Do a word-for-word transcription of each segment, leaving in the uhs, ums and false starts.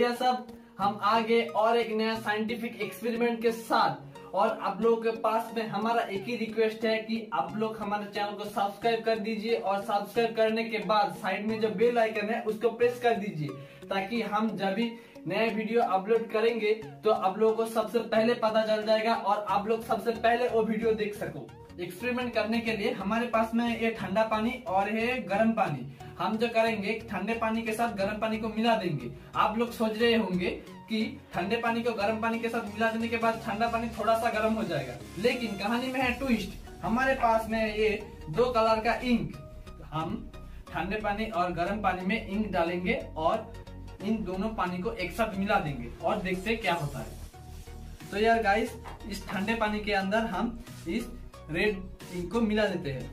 भैया सब हम आगे और एक नया साइंटिफिक एक्सपेरिमेंट के साथ। और आप लोगों के पास में हमारा एक ही रिक्वेस्ट है कि आप लोग हमारे चैनल को सब्सक्राइब कर दीजिए और सब्सक्राइब करने के बाद साइड में जो बेल आइकन है उसको प्रेस कर दीजिए ताकि हम जब भी नए वीडियो अपलोड करेंगे तो आप लोगों को सबसे पहले पता चल जाएगा और आप लोग सबसे पहले वो वीडियो देख सको। एक्सपेरिमेंट करने के लिए हमारे पास में ये ठंडा पानी और ये गर्म पानी। हम जो करेंगे ठंडे पानी के साथ गर्म पानी को मिला देंगे। आप लोग सोच रहे होंगे कि ठंडे पानी को गर्म पानी के साथ मिला देने के बाद ठंडा पानी थोड़ा सा गर्म हो जाएगा, लेकिन कहानी में है ट्विस्ट। हमारे पास में ये दो कलर का इंक, हम ठंडे पानी और गर्म पानी में इंक डालेंगे और इन दोनों पानी को एक साथ मिला देंगे और देखते हैं क्या होता है। तो यार गाइस, इस ठंडे पानी के अंदर हम इस रेड इंक को मिला देते हैं।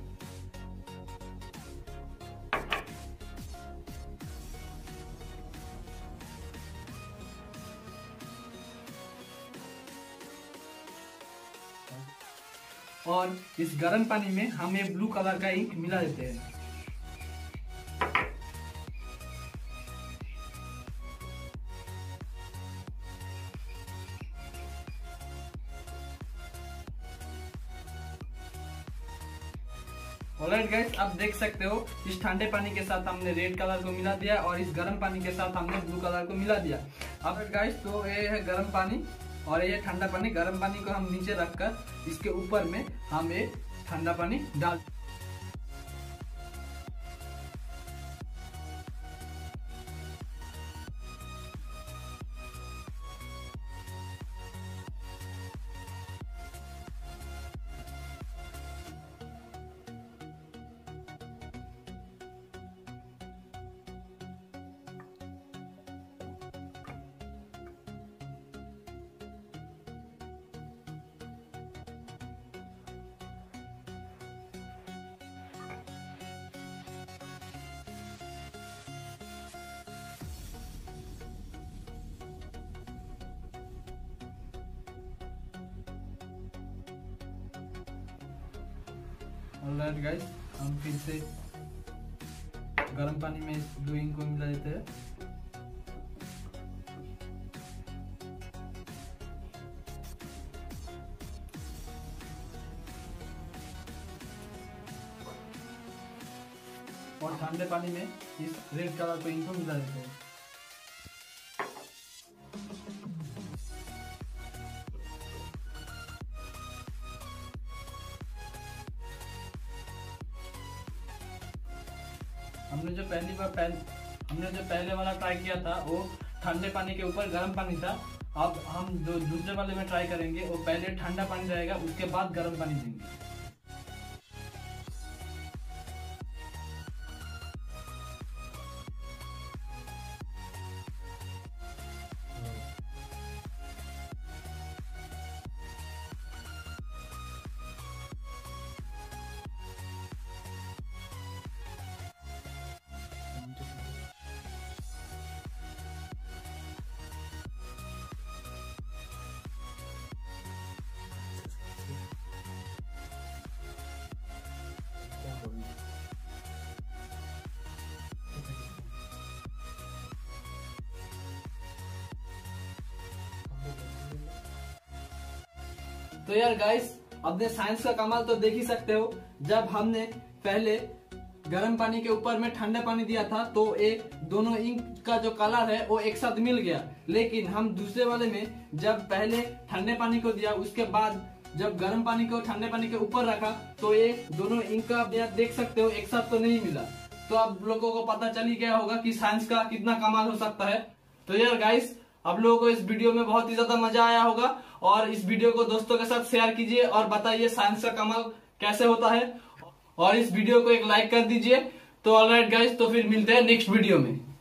और इस गर्म पानी में हम ये ब्लू कलर का इंक मिला देते हैं। ऑलराइट गाइस, आप देख सकते हो इस ठंडे पानी के साथ हमने रेड कलर को मिला दिया और इस गर्म पानी के साथ हमने ब्लू कलर को मिला दिया। अब गाइस, तो ये है गर्म पानी और ये ठंडा पानी। गर्म पानी को हम नीचे रखकर इसके ऊपर में हम ये ठंडा पानी डाल ऑलराइट गाइस, हम फिर से गर्म पानी में इस ब्लू इंक को मिला देते हैं। और ठंडे पानी में इस रेड कलर को इंक को मिला देते हैं। हमने जो पहली बार पहले हमने जो पहले वाला ट्राई किया था वो ठंडे पानी के ऊपर गर्म पानी था। अब हम जो दूसरे वाले में ट्राई करेंगे वो पहले ठंडा पानी रहेगा, उसके बाद गर्म पानी देंगे। तो यार गाइस, अपने साइंस का कमाल तो देख ही सकते हो। जब हमने पहले गर्म पानी के ऊपर में ठंडा पानी दिया था तो ये दोनों इंक का जो कलर है वो एक साथ मिल गया, लेकिन हम दूसरे वाले में जब पहले ठंडे पानी को दिया उसके बाद जब गर्म पानी को ठंडे पानी के ऊपर रखा तो ये दोनों इंक का आप देख सकते हो एक साथ तो नहीं मिला। तो आप लोगों को पता चल ही गया होगा कि साइंस का कितना कमाल हो सकता है। तो यार गाइस, आप लोगों को इस वीडियो में बहुत ही ज्यादा मजा आया होगा और इस वीडियो को दोस्तों के साथ शेयर कीजिए और बताइए साइंस का कमाल कैसे होता है और इस वीडियो को एक लाइक कर दीजिए। तो ऑलराइट गाइस, तो फिर मिलते हैं नेक्स्ट वीडियो में।